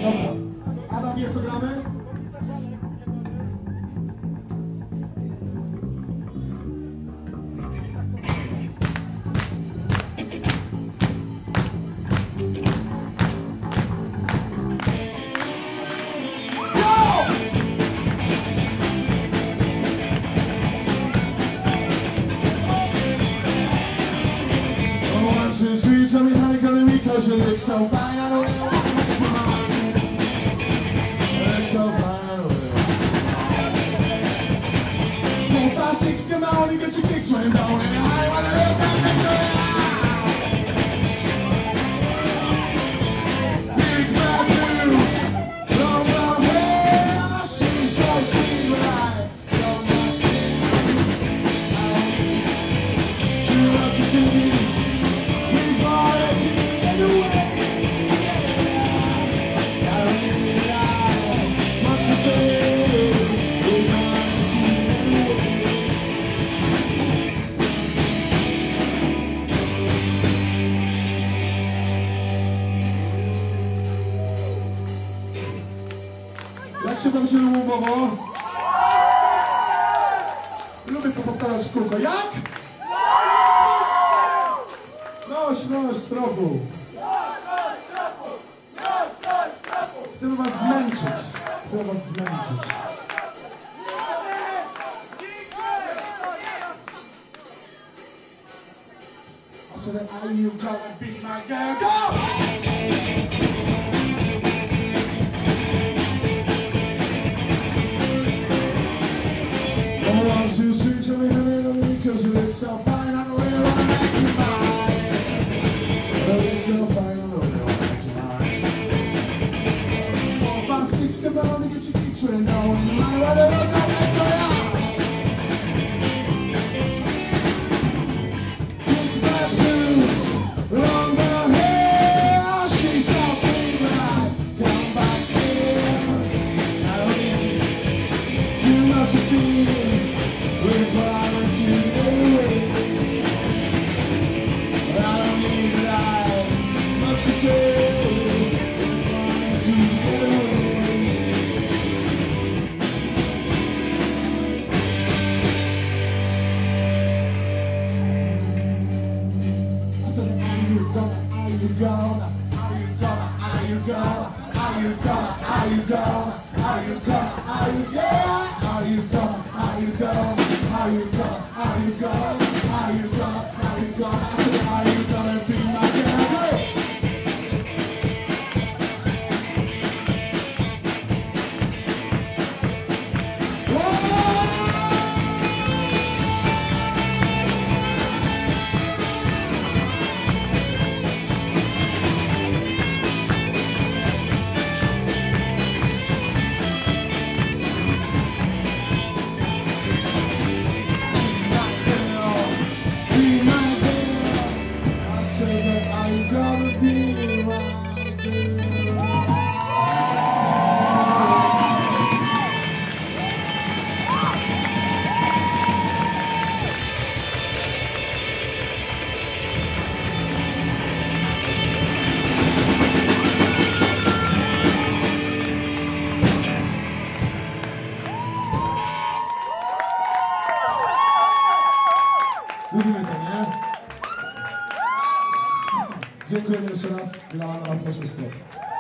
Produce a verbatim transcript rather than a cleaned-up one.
Dobra. Adam wie, co gramy? Sweet, tell me how you gonna be, cause you look so fine, I don't really wanna make you mine. You look so fine, I don't really wanna. Four, five, six, come on, you get your kicks when down, and I wanna look at the big bad news, long brown hair, she's so sweet, but I don't want to see. I don't need too much to see. Jak się bawicie lubowo? Lubię to powtarzać w kółko. Jak? Noś, noś, trochu. Chcemy was zmęczyć. Chcemy was zmęczyć. I said, are you gonna be my girl? Go! Too sweet, tell me how little because you look so fine, I don't really wanna make you mine. You look so fine, I don't really wanna make you mine. Four, five, six, come on, to get your kicks when no one in my way, I don't make you mine. Big bad news, long brown hair, she's so sweet when I come back still. I don't need too much to see. If I let you away, I don't need that much to say. If I let you away, I said, are you gonna, are you gonna, are you gonna, are you gonna, are you gonna, are you gonna, are you gonna, are you gonna, are you gonna, are you gonna? How you gonna, how you gonna, how you gonna, how you gonna, I said, how you gonna be my girl? Lubimy to, nie? Dziękujemy jeszcze raz. Grała na nas naszą stronę.